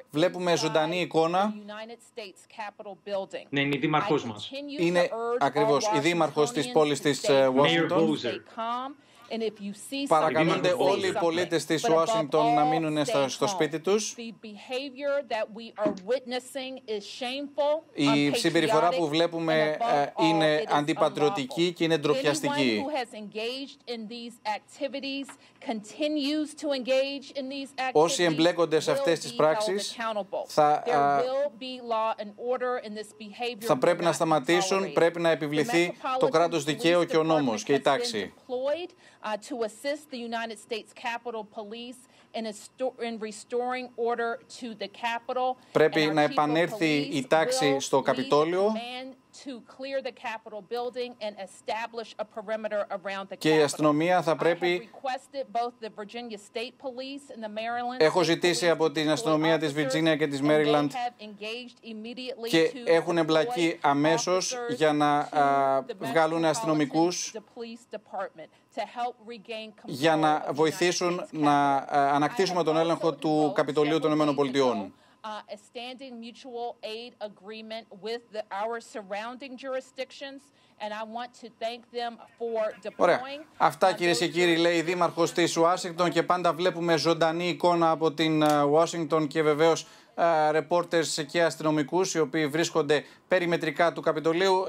βλέπουμε ζωντανή εικόνα. Ναι, είναι η δήμαρχός μας. Είναι ακριβώς η δήμαρχος της πόλης της Ουάσιγκτον. Παρακαλούνται όλοι οι πολίτες της Ουάσιγκτον να μείνουν στο σπίτι τους. Η συμπεριφορά που βλέπουμε είναι αντιπατριωτική και είναι ντροπιαστική. Όσοι εμπλέκονται σε αυτές τις πράξεις θα πρέπει να σταματήσουν, πρέπει να επιβληθεί το κράτος δικαίου και ο νόμος και η τάξη. To assist the United States Capitol Police in restoring order to the Capitol. Πρέπει να επανέλθει η τάξη στο Καπιτόλιο και η αστυνομία θα πρέπει... Έχω ζητήσει από την αστυνομία της Βιρτζίνια και της Μέριλαντ και έχουν εμπλακεί αμέσως για να βγάλουν αστυνομικούς για να βοηθήσουν να ανακτήσουμε τον έλεγχο του Καπιτολίου των ΗΠΑ. A standing mutual aid agreement with our surrounding jurisdictions, and I want to thank them for deploying. Ωραία. Αυτά, κυρίες και κύριοι, λέει η δήμαρχος της Ουάσιγκτον, και πάντα βλέπουμε ζωντανή εικόνα από την Ουάσιγκτον και βεβαίως ρεπόρτερς και αστυνομικούς οι οποίοι βρίσκονται περιμετρικά του Καπιτολίου.